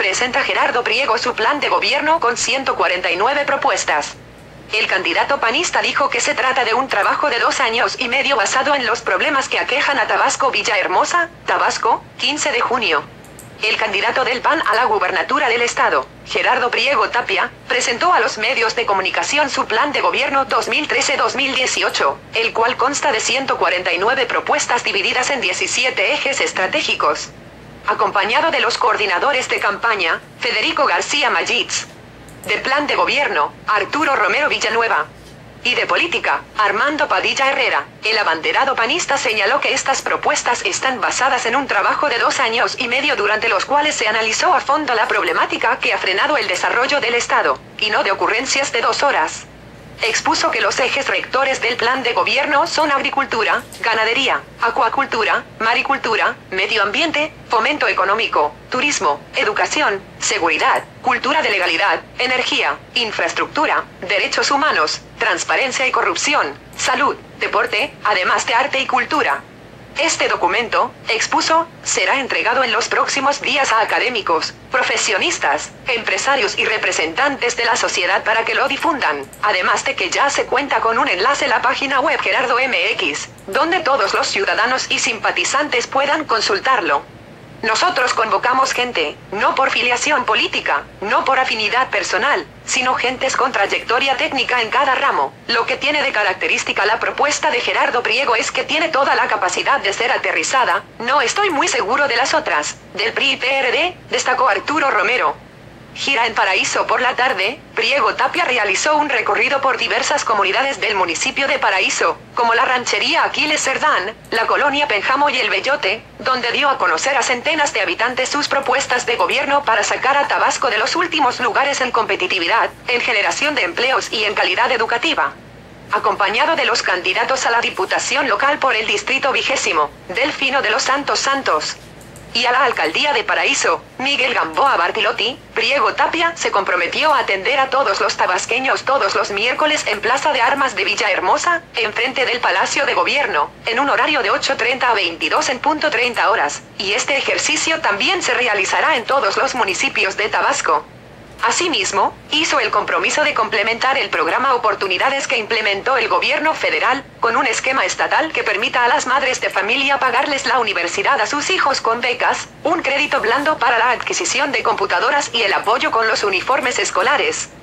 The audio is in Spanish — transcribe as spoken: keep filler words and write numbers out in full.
presenta Gerardo Priego su plan de gobierno con ciento cuarenta y nueve propuestas. El candidato panista dijo que se trata de un trabajo de dos años y medio basado en los problemas que aquejan a Tabasco. Villahermosa, Tabasco, quince de junio. El candidato del P A N a la gubernatura del estado, Gerardo Priego Tapia, presentó a los medios de comunicación su plan de gobierno dos mil trece a dos mil dieciocho, el cual consta de ciento cuarenta y nueve propuestas divididas en diecisiete ejes estratégicos. Acompañado de los coordinadores de campaña, Federico García Magitz. De plan de gobierno, Arturo Romero Villanueva. Y de política, Armando Padilla Herrera. El abanderado panista señaló que estas propuestas están basadas en un trabajo de dos años y medio durante los cuales se analizó a fondo la problemática que ha frenado el desarrollo del Estado, y no de ocurrencias de dos horas. Expuso que los ejes rectores del plan de gobierno son agricultura, ganadería, acuacultura, maricultura, medio ambiente, fomento económico, turismo, educación, seguridad, cultura de legalidad, energía, infraestructura, derechos humanos, transparencia y corrupción, salud, deporte, además de arte y cultura. Este documento, expuso, será entregado en los próximos días a académicos, profesionistas, empresarios y representantes de la sociedad para que lo difundan, además de que ya se cuenta con un enlace a la página web Gerardo M X, donde todos los ciudadanos y simpatizantes puedan consultarlo. Nosotros convocamos gente, no por filiación política, no por afinidad personal, sino gentes con trayectoria técnica en cada ramo. Lo que tiene de característica la propuesta de Gerardo Priego es que tiene toda la capacidad de ser aterrizada. No estoy muy seguro de las otras. Del P R I y P R D, destacó Arturo Romero. Gira en Paraíso por la tarde, Priego Tapia realizó un recorrido por diversas comunidades del municipio de Paraíso, como la ranchería Aquiles Cerdán, la colonia Pénjamo y El Bellote, donde dio a conocer a centenas de habitantes sus propuestas de gobierno para sacar a Tabasco de los últimos lugares en competitividad, en generación de empleos y en calidad educativa. Acompañado de los candidatos a la diputación local por el distrito vigésimo, Delfino de los Santos Santos, y a la alcaldía de Paraíso, Miguel Gamboa Bartilotti, Priego Tapia se comprometió a atender a todos los tabasqueños todos los miércoles en Plaza de Armas de Villahermosa, enfrente del Palacio de Gobierno, en un horario de ocho treinta a veintidós en punto treinta horas, y este ejercicio también se realizará en todos los municipios de Tabasco. Asimismo, hizo el compromiso de complementar el programa Oportunidades que implementó el gobierno federal, con un esquema estatal que permita a las madres de familia pagarles la universidad a sus hijos con becas, un crédito blando para la adquisición de computadoras y el apoyo con los uniformes escolares.